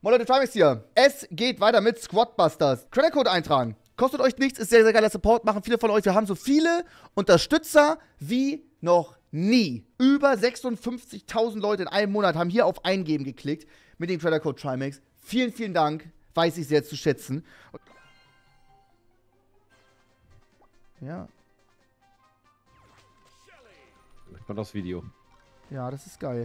Moin Leute, Trimax hier. Es geht weiter mit Squadbusters. Creditcode eintragen. Kostet euch nichts, ist sehr, sehr geiler Support. Machen viele von euch. Wir haben so viele Unterstützer wie noch nie. Über 56.000 Leute in einem Monat haben hier auf Eingeben geklickt mit dem Creditcode Trimax. Vielen, vielen Dank. Weiß ich sehr zu schätzen. Ja. Kommt aufs Video. Ja, das ist geil.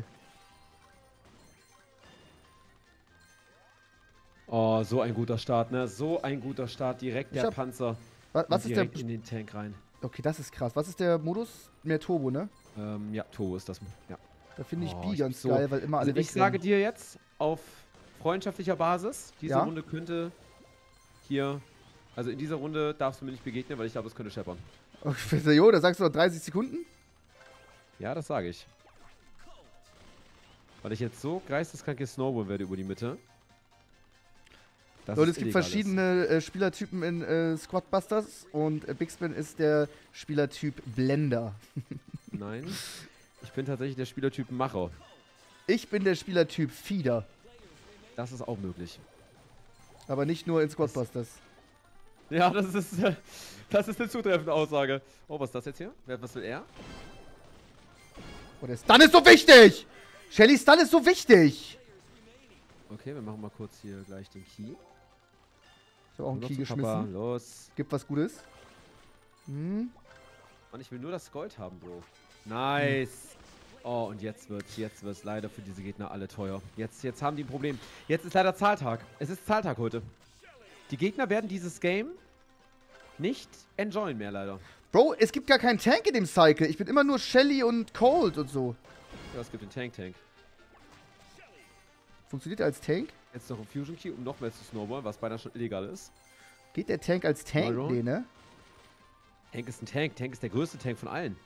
Oh, so ein guter Start, ne? So ein guter Start. Direkt der Panzer. Was ist direkt in den Tank rein. Okay, das ist krass. Was ist der Modus? Mehr Turbo, ne? Ja, Turbo ist das. Ja. Da finde ich B ganz geil, weil immer alle also ich sage dir jetzt, auf freundschaftlicher Basis, diese Runde könnte hier, also in dieser Runde darfst du mir nicht begegnen, weil ich glaube, es könnte scheppern. Okay, jo, da sagst du noch 30 Sekunden? Ja, das sage ich. Weil ich jetzt so geisteskrank snowballen werde über die Mitte. Leute, es gibt verschiedene Spielertypen in Squadbusters und Bigspin ist der Spielertyp Blender. Nein, ich bin tatsächlich der Spielertyp Macher. Ich bin der Spielertyp Feeder. Das ist auch möglich. Aber nicht nur in Squadbusters. Ja, das ist eine zutreffende Aussage. Oh, was ist das jetzt hier? Was will er? Oh, der Stun ist so wichtig! Shellys Stun ist so wichtig! Okay, wir machen mal kurz hier gleich den Key. Ich habe auch einen Key geschmissen. Papa, los. Gibt was Gutes. Hm. Mann, ich will nur das Gold haben, Bro. Nice. Oh, und jetzt wird's leider für diese Gegner alle teuer. Jetzt haben die ein Problem. Jetzt ist leider Zahltag. Es ist Zahltag heute. Die Gegner werden dieses Game nicht enjoyen mehr, leider. Bro, es gibt gar keinen Tank in dem Cycle. Ich bin immer nur Shelly und Cold und so. Ja, es gibt den Tank. Funktioniert er als Tank? Jetzt noch ein Fusion Key, um noch mehr zu snowballen, was beinahe schon illegal ist. Geht der Tank als Tank? Nee, ne? Tank ist ein Tank. Tank ist der größte Tank von allen.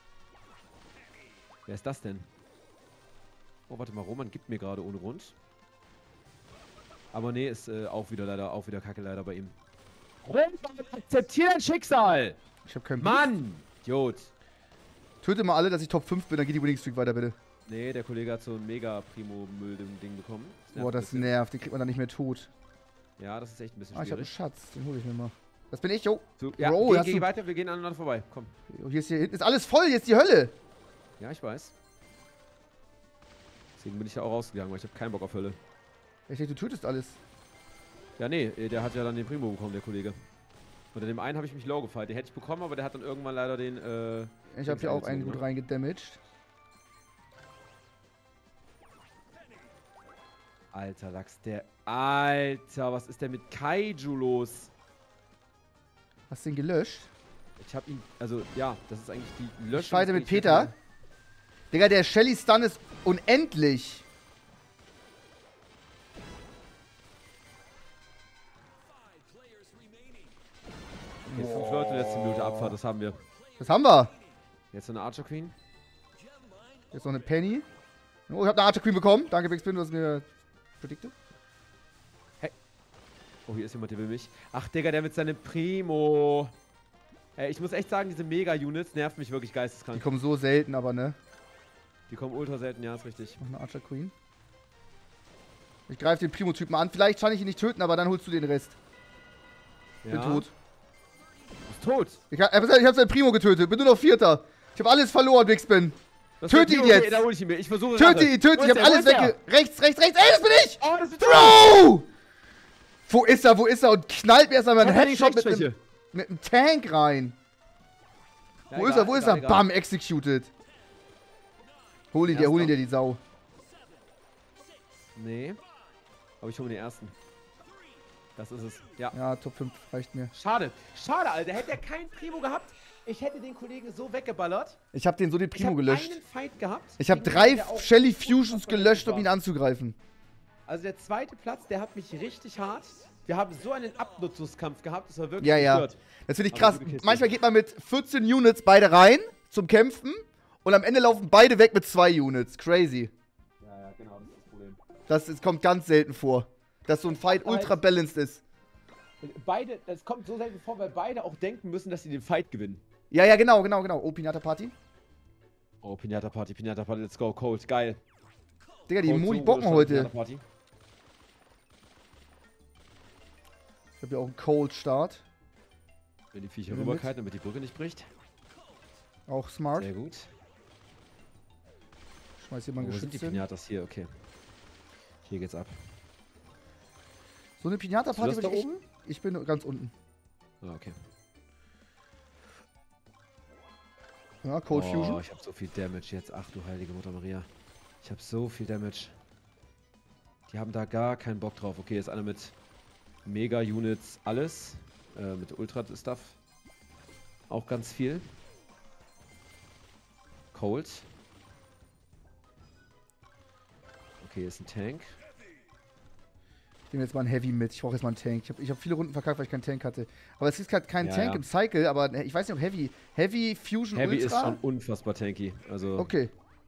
Wer ist das denn? Oh, warte mal, Roman gibt mir gerade ohne Grund. Aber nee, ist auch wieder Kacke leider bei ihm. Roman, akzeptier dein Schicksal! Ich hab keinen Mann! Idiot. Töte mal alle, dass ich Top 5 bin, dann geht die Winning Streak weiter, bitte. Nee, der Kollege hat so ein mega Primo-Müll-Ding bekommen. Boah, das nervt. Den kriegt man dann nicht mehr tot. Ja, das ist echt ein bisschen schwierig. Ich hab einen schwierig. Schatz. Den hole ich mir mal. Das bin ich, jo. So, ja, Bro, geh weiter, wir gehen aneinander vorbei. Komm. Hier hinten ist alles voll, hier ist die Hölle. Ja, ich weiß. Deswegen bin ich ja auch rausgegangen, weil ich habe keinen Bock auf Hölle. Ich denke, du tötest alles. Ja, nee, der hat ja dann den Primo bekommen, der Kollege. Unter dem einen habe ich mich low gefeilt. Den hätte ich bekommen, aber der hat dann irgendwann leider den, ich habe hier auch einen gut reingedamaged. Alter, Lachs, Alter, was ist denn mit Kaiju los? Hast du den gelöscht? Ich hab ihn, also, ja, das ist eigentlich die Löschung. Ich fighte mit Peter. Digga, der Shelly Stun ist unendlich. Okay, 5 Leute, letzte Minute Abfahrt, das haben wir. Das haben wir. Jetzt noch eine Archer Queen. Jetzt noch eine Penny. Oh, ich habe eine Archer Queen bekommen. Danke, Bigspin, du hast mir predicted. Hey. Oh, hier ist jemand, der will mich. Ach, Digga, der mit seinem Primo. Ey, ich muss echt sagen, diese Mega-Units nerven mich wirklich geisteskrank. Die kommen so selten, aber ne? Die kommen ultra selten, ja, ist richtig. Noch eine Archer Queen. Ich greife den Primo-Typen an. Vielleicht kann ich ihn nicht töten, aber dann holst du den Rest. Ja. Bin tot. Du bist tot. Ich hab seinen Primo getötet. Bin nur noch Vierter. Ich hab alles verloren, Bigspin. Töte ihn jetzt! Da hol ich ihn mir. Ich versuche töte ihn! Ich hab alles weg. Rechts! Ey, das bin ich! Oh, das ist Bro! Wo ist er? Und knallt mir erstmal einen Headshot mit einem Tank rein. Ja, wo ist er? Bam, executed. Hol ihn dir, die Sau. Nee. Aber ich hole den ersten. Das ist es. Ja. Ja, Top 5 reicht mir. Schade, Alter. Hätte er keinen Primo gehabt, ich hätte den Kollegen so weggeballert. Ich hab den Primo gelöscht. Einen Fight gehabt. Ich hab 3 Shelly Fusions gelöscht, um ihn anzugreifen. Also der zweite Platz, der hat mich richtig hart. Wir haben so einen Abnutzungskampf gehabt, das war wirklich gestört. Das finde ich krass. Manchmal geht man mit 14 Units beide rein zum Kämpfen und am Ende laufen beide weg mit 2 Units. Crazy. Ja, genau, das ist das Problem. Das kommt ganz selten vor, dass so ein Fight ultra balanced ist. Das kommt so selten vor, weil beide auch denken müssen, dass sie den Fight gewinnen. Ja, genau. Oh, Pinata Party. Oh, Pinata Party, let's go, Cold, geil. Digga, die Modi bocken heute. habe hier auch einen Cold-Start. Wenn die Viecher rüberkalten, damit die Brücke nicht bricht. Auch smart. Sehr gut. Schmeiß hier mal ein Wo sind Geschütz die hin. Pinatas? Hier, okay. Hier geht's ab. So eine Pinata-Party Bist du bin das ich da echt. Ich bin ganz unten. Ah, okay. Ja, Cold Fusion. Ich habe so viel Damage jetzt. Ach du heilige Mutter Maria. Ich habe so viel Damage. Die haben da gar keinen Bock drauf. Okay, jetzt einer mit Mega-Units, alles. Mit Ultra-Stuff. Auch ganz viel. Cold. Okay, ist ein Tank. Ich nehme jetzt mal einen Heavy mit. Ich brauche jetzt mal einen Tank. Ich hab viele Runden verkackt, weil ich keinen Tank hatte. Aber es ist halt kein Ja, Tank ja. im Cycle, aber ich weiß nicht, ob Heavy. Heavy Fusion Heavy ist Ultra? schon unfassbar tanky. Also, Okay.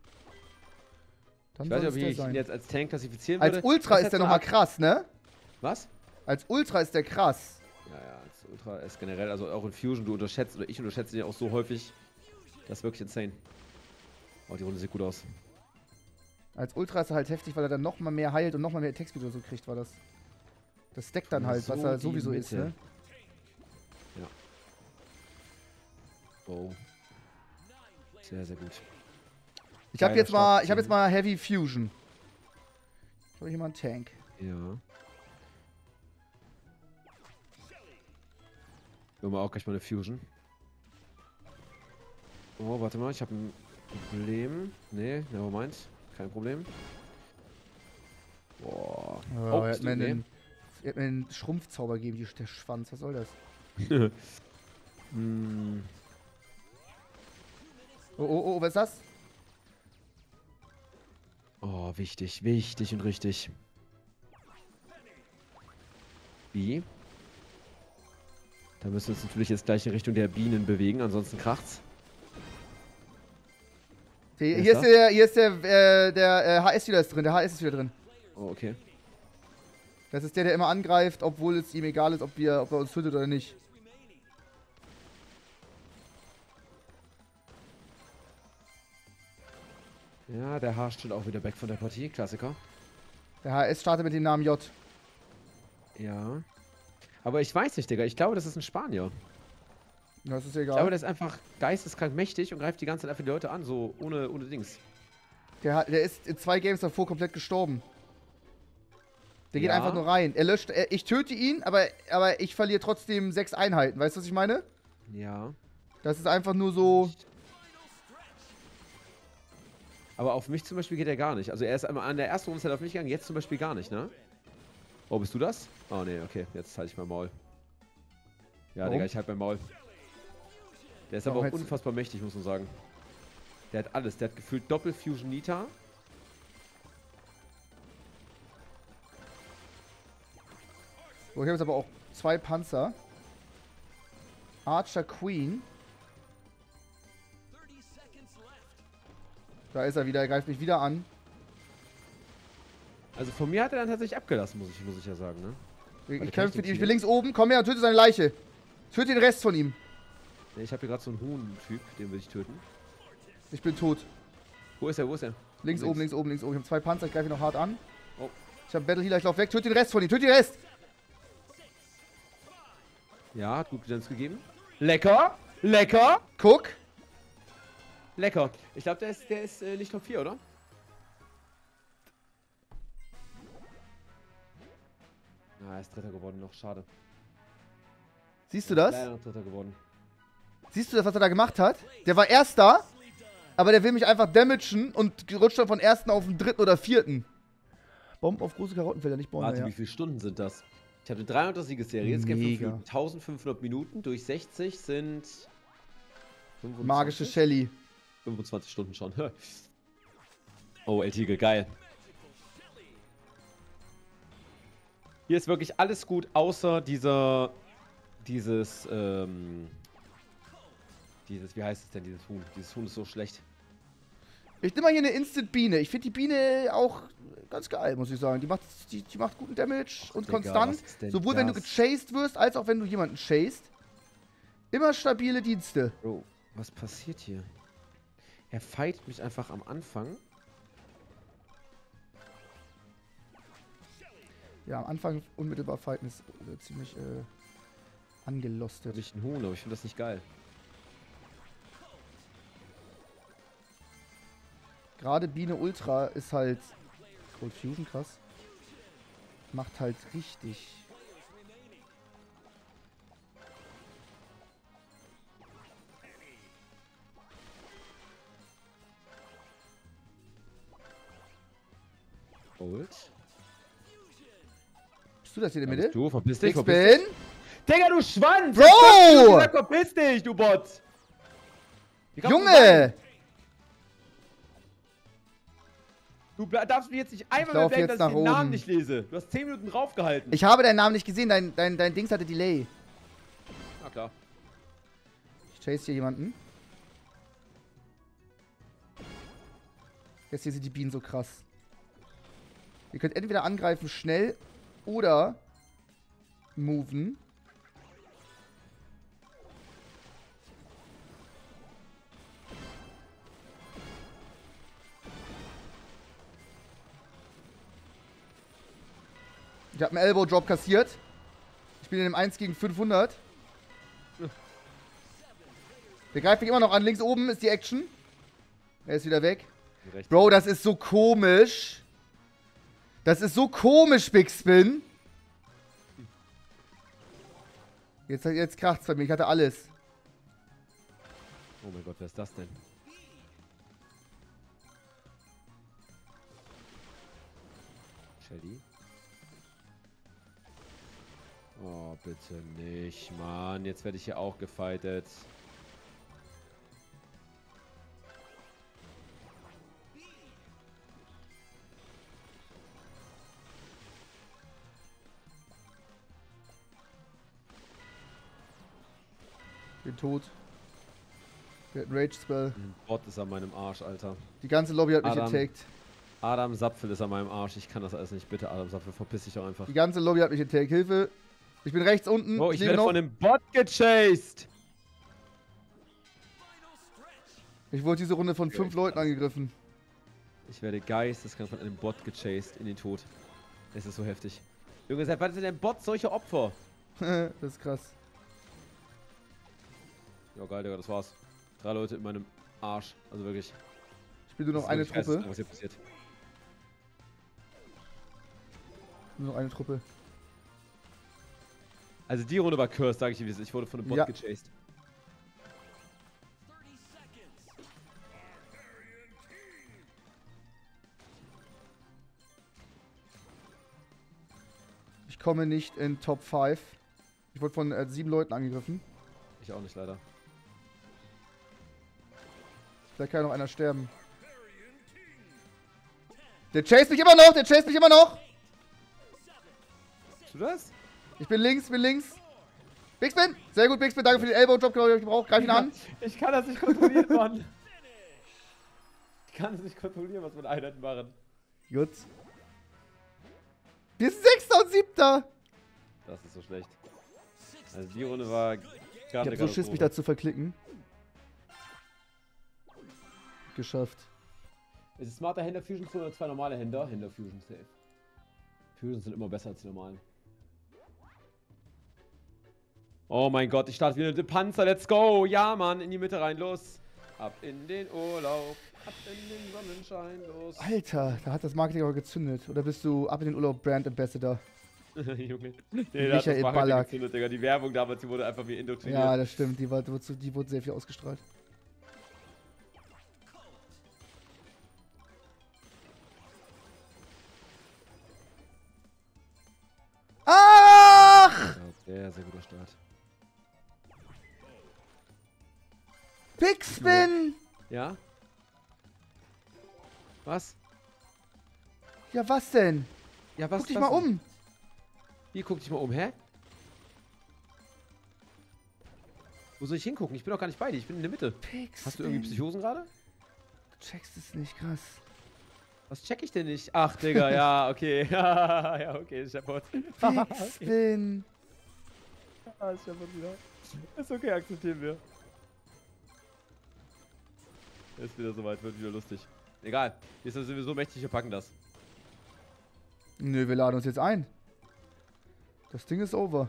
Dann ich weiß soll nicht, ob es der ich ihn sein. jetzt als Tank klassifizieren Als würde. Ultra Was ist jetzt der so nochmal ab- krass, ne? Was? Als Ultra ist der krass. Ja, ja, als Ultra ist generell, also auch in Fusion, du unterschätzt, oder ich unterschätze den ja auch so häufig. Das ist wirklich insane. Oh, die Runde sieht gut aus. Als Ultra ist er halt heftig, weil er dann nochmal mehr heilt und nochmal mehr Attack-Speed oder so kriegt, war das. Das deckt dann halt, was So er die sowieso ist, Mitte. ne? Ja. Oh. Sehr, sehr gut. Ich habe Geiler jetzt mal, Start. Heavy Fusion. Ich habe hier mal einen Tank. Ja. Wir haben auch gleich mal eine Fusion. Oh, warte mal, ich habe ein Problem. Nee, nevermind. Kein Problem. Boah. Oh, er bist hat mir du- einen Schrumpfzauber gegeben, der Schwanz. Was soll das? Hm. Oh, was ist das? Oh, wichtig, wichtig und richtig. Wie? Da müssen wir uns natürlich jetzt gleich in Richtung der Bienen bewegen, ansonsten kracht's. Hier Wer ist der HS wieder drin. Der HS ist wieder drin. Oh, okay. Das ist der immer angreift, obwohl es ihm egal ist, ob er uns tötet oder nicht. Ja, der H steht auch wieder back von der Partie. Klassiker. Der HS startet mit dem Namen J. Ja. Aber ich weiß nicht, Digga. Ich glaube, das ist ein Spanier. Das ist Ich glaube, egal. der ist einfach geisteskrank mächtig und greift die ganze Zeit einfach die Leute an, so ohne Dings. Der ist in 2 Games davor komplett gestorben. Der geht Ja. einfach nur rein. Er löscht. Ich töte ihn, aber ich verliere trotzdem 6 Einheiten. Weißt du, was ich meine? Ja. Das ist einfach nur so. Aber auf mich zum Beispiel geht er gar nicht. Also er ist einmal an der ersten Runde auf mich gegangen, jetzt zum Beispiel gar nicht, ne? Oh, bist du das? Oh, nee, okay. Jetzt halte ich mein Maul. Ja, Warum? Digga, ich halte mein Maul. Der ist aber Warum auch hältst du- unfassbar mächtig, muss man sagen. Der hat alles. Der hat gefühlt Doppel-Fusion Nita. So, ich habe jetzt aber auch 2 Panzer. Archer Queen. Da ist er wieder, er greift mich wieder an. Also von mir hat er dann tatsächlich abgelassen, muss ich ja sagen, ne? Ich kann ich kämpfe den mit ihm, ich killen? bin links oben, komm her und töte seine Leiche. Töte den Rest von ihm. Nee, ich habe hier gerade so einen Huhn-Typ, den will ich töten. Ich bin tot. Wo ist er? Wo ist er? Links oben, links oben, links oben. Ich habe 2 Panzer, ich greife ihn noch hart an. Oh. Ich habe Battle Healer, ich lauf weg. Töte den Rest von ihm, töte den Rest. Ja, hat gut Bilanz gegeben. Lecker! Lecker! Guck. Lecker. Ich glaube, der ist nicht Top 4, oder? Ah, er ist Dritter geworden noch. Schade. Siehst du Er ist das? leider noch Dritter geworden. Siehst du das, was er da gemacht hat? Der war Erster, aber der will mich einfach damagen und rutscht dann von Ersten auf den Dritten oder Vierten. Bomben auf große Karottenfelder, nicht Bäume, Warte, ja. wie viele Stunden sind das? Ich hatte 300er Siegesserie, jetzt kämpfen Mega. 1500 Minuten durch 60 sind 25? Magische Shelly. 25 Stunden schon. Oh, El Tigre, geil. Hier ist wirklich alles gut, außer dieses, wie heißt es denn, dieses Huhn? Dieses Huhn ist so schlecht. Ich nehme mal hier eine Instant Biene. Ich finde die Biene auch ganz geil, muss ich sagen. Die macht guten Damage und Digga, konstant. was ist denn Sowohl wenn du das? gechased wirst, als auch wenn du jemanden chased. Immer stabile Dienste. Bro, was passiert hier? Er fight mich einfach am Anfang. Ja, am Anfang unmittelbar fighten ist ziemlich angelostet. Hab ich ein Huhn, aber ich finde das nicht geil. Gerade Biene Ultra ist halt... Cold Fusion, krass. Macht halt richtig... Gold. Bist du das hier in der Mitte? Du, verpiss dich, X-Bin? Digga, du Schwanz! Bro! Verpiss dich, du Bot! Junge! Du darfst mich jetzt nicht einmal lauf mehr jetzt dass nach ich den Namen oben. nicht lese. Du hast 10 Minuten draufgehalten. Ich habe deinen Namen nicht gesehen, dein Dings hatte Delay. Na klar. Ich chase hier jemanden. Jetzt hier sind die Bienen so krass. Ihr könnt entweder angreifen schnell oder moven. Ich habe einen Elbow-Drop kassiert. Ich bin in einem 1 gegen 500. Der greift mich immer noch an. Links oben ist die Action. Er ist wieder weg. Bro, das ist so komisch. Das ist so komisch, Big Spin. Jetzt kracht's bei mir. Ich hatte alles. Oh mein Gott, wer ist das denn? Shelly? Oh, bitte nicht, Mann. Jetzt werde ich hier auch gefightet. Bin tot. Der hat einen Rage-Spell. Ein Bot ist an meinem Arsch, Alter. Die ganze Lobby hat mich Adam. attackt. Adam Sapfel ist an meinem Arsch. Ich kann das alles nicht. Bitte, Adam Sapfel, verpiss dich doch einfach. Die ganze Lobby hat mich attackt. Hilfe. Ich bin rechts unten. Oh, ich lebe werde noch. von dem Bot gechased. Ich wurde diese Runde von 5 Leuten angegriffen. Ich werde geisteskrank von einem Bot gechased in den Tod. Es ist so heftig. Junge, seit wann sind denn Bots solche Opfer? Das ist krass. Ja, geil, Digga, das war's. 3 Leute in meinem Arsch. Also wirklich. Ich bin nur noch Das ist eine wirklich geisteskrank, Truppe. was hier passiert. Nur noch eine Truppe. Also die Runde war cursed, sag ich dir, wie es ist. Ich wurde von einem Bot Ja. gechased. Ich komme nicht in Top 5. Ich wurde von 7 Leuten angegriffen. Ich auch nicht, leider. Vielleicht kann ja noch einer sterben. Der chase mich immer noch! Der chase mich immer noch! Bist du das? Ich bin links, Big Spin! Sehr gut, Big Spin. Danke für den Elbow-Drop, genau, den hab ich gebraucht. Greif ihn an. Ich kann das nicht kontrollieren, Mann. Ich kann es nicht kontrollieren, was meine Einheiten machen. Gut. Wir sind 6. und 7. Das ist so schlecht. Also die Runde war Ich hab so Schiss, mich da zu verklicken. Geschafft. Ist es smarter Händler Fusion oder 2 normale Händler? Händler Fusion safe. Fusions sind immer besser als die normalen. Oh mein Gott, ich starte wieder mit dem Panzer. Let's go. Ja, Mann, in die Mitte rein. Los. Ab in den Urlaub. Ab in den Sonnenschein. Los. Alter, da hat das Marketing aber gezündet. Oder bist du ab in den Urlaub Brand Ambassador? Junge. Nee, Michael Ballack. gezündet, Digga. Die Werbung damals, die wurde einfach mir indoktriniert. Ja, das stimmt. Die wurde sehr viel ausgestrahlt. Ach! Ja, sehr, sehr guter Start. Big Spin! Ja? Was? Ja, was denn? Ja, was? Guck dich was mal denn? um. Hier, guck dich mal um, hä? Wo soll ich hingucken? Ich bin doch gar nicht bei dir, ich bin in der Mitte. Big Hast du irgendwie Spin. Psychosen gerade? Du checkst es nicht, krass. Was check ich denn nicht? Ach, Digga, ja, okay. Ja, okay, Shepard. Big Spin. Ah, Shepard wieder. Ist okay, akzeptieren wir. Ist wieder soweit, wird wieder lustig. Egal, wir sind sowieso mächtig, wir packen das. Nö, wir laden uns jetzt ein. Das Ding ist over.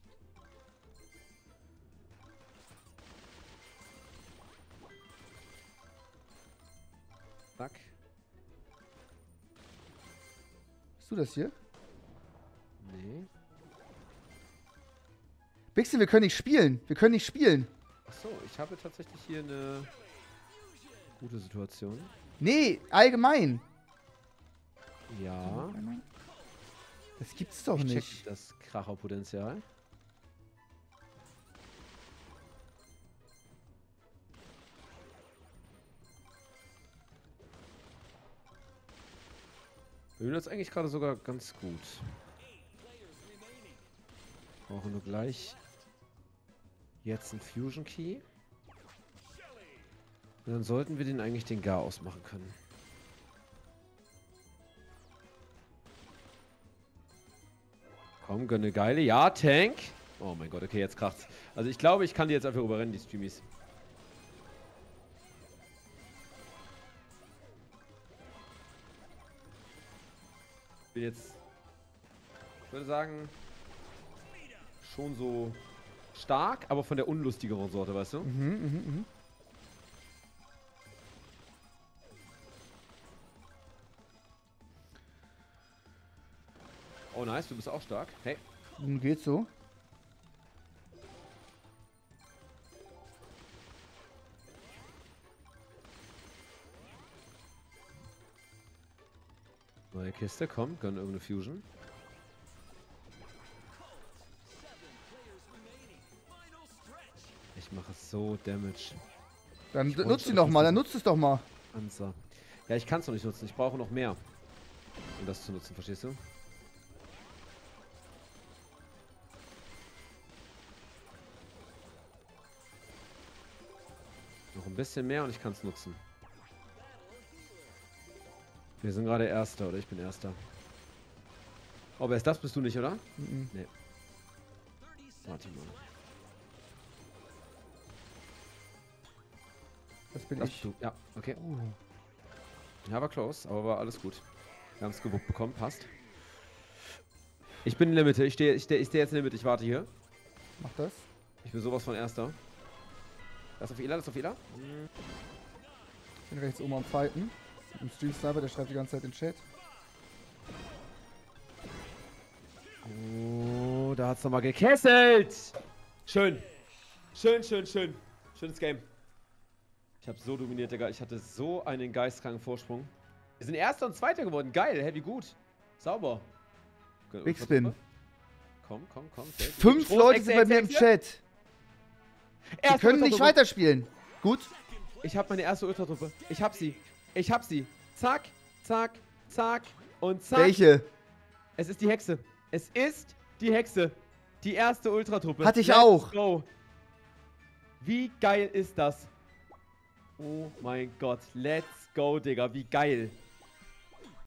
Zack. Bist du das hier? Nee. Bixi, wir können nicht spielen. Wir können nicht spielen. Achso, ich habe tatsächlich hier eine gute Situation. Nee, allgemein. Ja. Das gibt's doch Ich nicht. check das Kracherpotenzial. Wir sind jetzt eigentlich gerade sogar ganz gut. Brauchen nur gleich jetzt einen Fusion Key. Und dann sollten wir den eigentlich den Gar ausmachen können. Komm, gönne geile. Ja, Tank. Oh mein Gott, okay, jetzt kracht's. Also ich glaube, ich kann die jetzt einfach überrennen, die Streamies. Ich bin jetzt, ich würde sagen, schon so stark, aber von der unlustigeren Sorte, weißt du? Oh nice, du bist auch stark. Hey. Geht so. Neue Kiste, komm, gönn irgendeine Fusion. Ich mache so Damage. Dann nutzt ihn doch mal, dann nutzt es doch mal. Panzer. Ja, ich kann es noch nicht nutzen. Ich brauche noch mehr, um das zu nutzen, verstehst du? Noch ein bisschen mehr und ich kann es nutzen. Wir sind gerade Erster, oder ich bin Erster. Oh, wer ist das? Bist du nicht, oder? Nee. Warte mal. Das bin Das ich. bist du. Ja, okay. Ja, war close, aber war alles gut. Wir haben es gewuppt bekommen, passt. Ich bin in der Mitte. Ich stehe jetzt in der Mitte. Ich warte hier. Mach das. Ich bin sowas von Erster. Das auf Ela, das auf Ela. Ich bin rechts oben am Fighten. Im Stream Sniper, der schreibt die ganze Zeit in den Chat. Oh, da hat's nochmal gekesselt. Schön. Schön. Schönes Game. Ich habe so dominiert, Digga. Ich hatte so einen geistkranken Vorsprung. Wir sind Erster und Zweiter geworden. Geil, heavy gut. Sauber. Big Spin. Komm. 5 Leute sind bei mir im Chat. Die können nicht weiterspielen. Gut. Ich habe meine erste Ultratruppe. Ich hab sie. Zack. Und zack. Welche? Es ist die Hexe. Die erste Ultratruppe. Hatte ich auch. Go. Wie geil ist das? Oh mein Gott. Let's go, Digga. Wie geil.